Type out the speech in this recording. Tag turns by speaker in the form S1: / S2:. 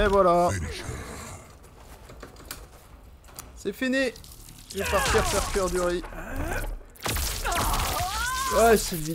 S1: Et voilà. C'est fini. Je vais partir faire cuire du riz. Ouais, c'est vite.